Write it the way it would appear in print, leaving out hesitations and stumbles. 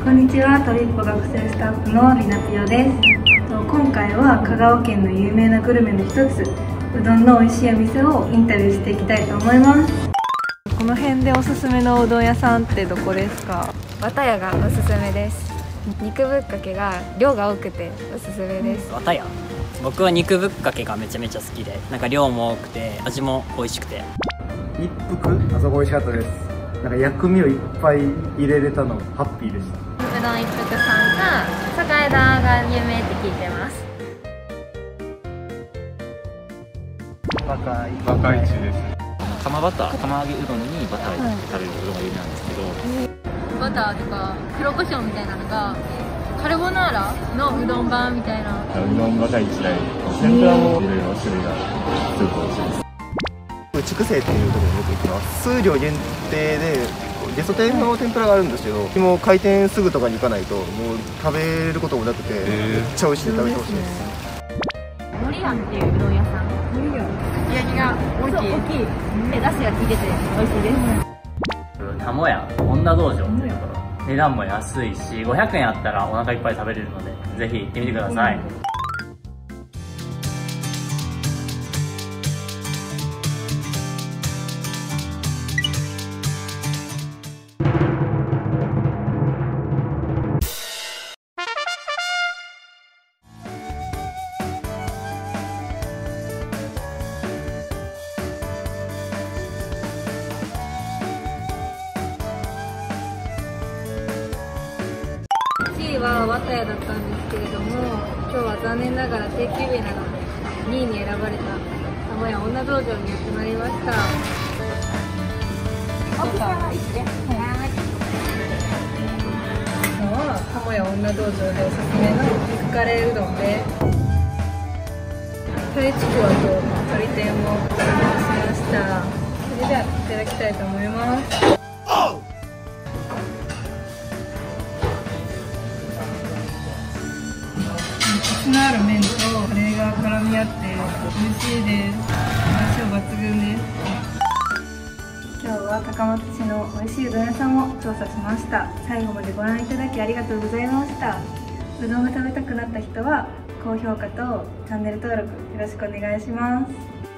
こんにちは、トリップ学生スタッフのりなぴよです。今回は香川県の有名なグルメの一つ、うどんの美味しいお店をインタビューしていきたいと思います。この辺でおすすめのうどん屋さんってどこですか？ 綿屋がおすすめです。肉ぶっかけが量が多くておすすめです。 綿屋、僕は肉ぶっかけがめちゃめちゃ好きで、なんか量も多くて味も美味しくて。 一服、あそこ美味しかったです。なんか薬味をいっぱい入れれたのハッピーでした。 うどん一服さんか栄田が有名って聞いてます。 若い中です。 釜揚げうどんにバター入れて食べるうどんが有名なんですけど、 バターとか黒胡椒みたいなのがカルボナーラのうどん版みたいな。 うどんが第一台、天ぷらもいろいろ種類がすごく美味しいです。 筑西っていうところによく行きます。数量限定でゲソ天の天ぷらがあるんですけど、もう開店すぐとかに行かないともう食べることもなくて、めっちゃ美味しいんで食べてほしいです。 のりやんっていううどん屋さん。のりやん。すき焼きが大きい。出汁が効いてて美味しいです。 たもや女道場っていうところ、値段も安いし500円あったらお腹いっぱい食べれるので、ぜひ行ってみてください。 1位は綿屋だったんですけれども、今日は残念ながら定休日なので2位に選ばれたたもや女道場にやってまいりました。今日はたもや女道場でおすすめの肉カレーうどんで、鶏ちくわと鶏天を注文しました。それではいただきたいと思います。コシのある麺とカレーが絡み合って美味しいです。相性抜群です。今日は高松市の美味しいうどん屋さんを調査しました。最後までご覧いただきありがとうございました。うどんが食べたくなった人は高評価とチャンネル登録よろしくお願いします。